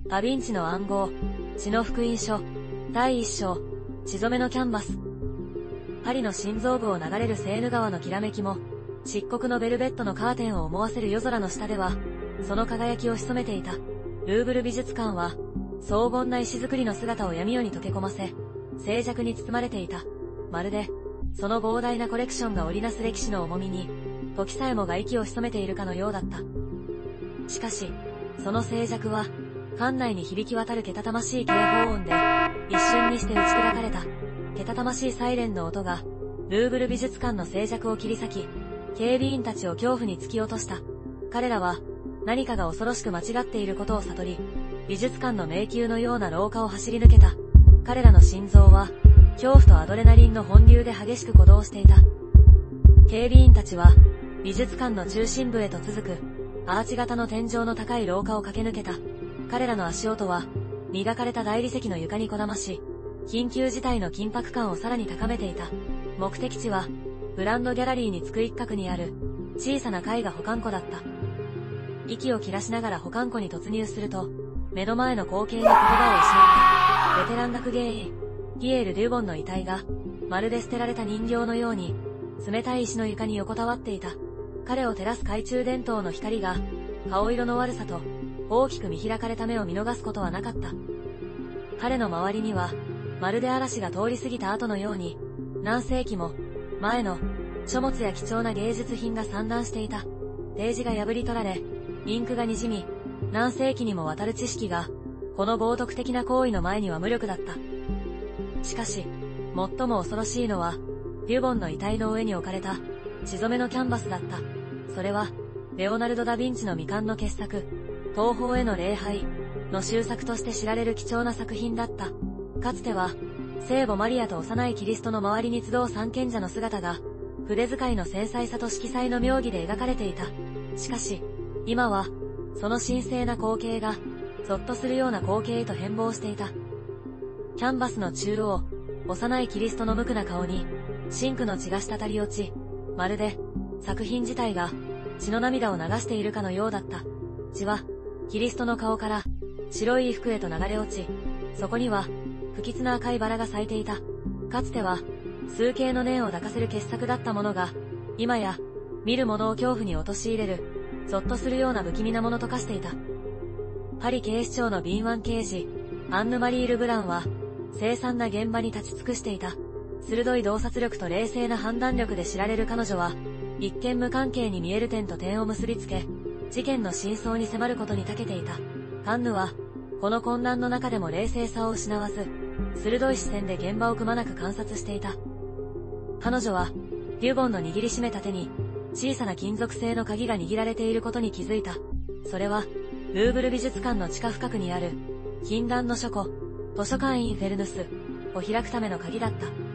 ダヴィンチの暗号、血の福音書、第1章、血染めのキャンバス。パリの心臓部を流れるセーヌ川のきらめきも、漆黒のベルベットのカーテンを思わせる夜空の下では、その輝きを潜めていた。ルーブル美術館は、荘厳な石造りの姿を闇夜に溶け込ませ、静寂に包まれていた。まるで、その膨大なコレクションが織りなす歴史の重みに、時さえもが息を潜めているかのようだった。しかし、その静寂は、館内に響き渡るけたたましい警報音で、一瞬にして打ち砕かれた。けたたましいサイレンの音が、ルーブル美術館の静寂を切り裂き、警備員たちを恐怖に突き落とした。彼らは、何かが恐ろしく間違っていることを悟り、美術館の迷宮のような廊下を走り抜けた。彼らの心臓は、恐怖とアドレナリンの本流で激しく鼓動していた。警備員たちは、美術館の中心部へと続く、アーチ型の天井の高い廊下を駆け抜けた。彼らの足音は、磨かれた大理石の床にこだまし、緊急事態の緊迫感をさらに高めていた。目的地は、グランドギャラリーに着く一角にある、小さな絵画保管庫だった。息を切らしながら保管庫に突入すると、目の前の光景に言葉を失った。ベテラン学芸員、ピエール・デュボンの遺体が、まるで捨てられた人形のように、冷たい石の床に横たわっていた。彼を照らす懐中電灯の光が、顔色の悪さと、大きく見開かれた目を見逃すことはなかった。彼の周りには、まるで嵐が通り過ぎた後のように、何世紀も、前の、書物や貴重な芸術品が散乱していた。ページが破り取られ、インクが滲み、何世紀にもわたる知識が、この冒涜的な行為の前には無力だった。しかし、最も恐ろしいのは、デュボンの遺体の上に置かれた、血染めのキャンバスだった。それは、レオナルド・ダ・ヴィンチの未完の傑作、東方への礼拝の終作として知られる貴重な作品だった。かつては、聖母マリアと幼いキリストの周りに集う三賢者の姿が、筆遣いの繊細さと色彩の妙義で描かれていた。しかし、今は、その神聖な光景が、ゾッとするような光景へと変貌していた。キャンバスの中央、幼いキリストの無垢な顔に、真紅の血が滴り落ち、まるで、作品自体が、血の涙を流しているかのようだった。血は、キリストの顔から、白い衣服へと流れ落ち、そこには、不吉な赤いバラが咲いていた。かつては、数形の念を抱かせる傑作だったものが、今や、見る者を恐怖に陥れる、ゾッとするような不気味なものと化していた。パリ警視庁の敏腕刑事、アンヌ・マリー・ル・ブランは、凄惨な現場に立ち尽くしていた。鋭い洞察力と冷静な判断力で知られる彼女は、一見無関係に見える点と点を結びつけ、事件の真相に迫ることに長けていた。アンヌは、この混乱の中でも冷静さを失わず、鋭い視線で現場をくまなく観察していた。彼女は、デュボンの握りしめた手に、小さな金属製の鍵が握られていることに気づいた。それは、ルーブル美術館の地下深くにある、禁断の書庫、図書館インフェルヌスを開くための鍵だった。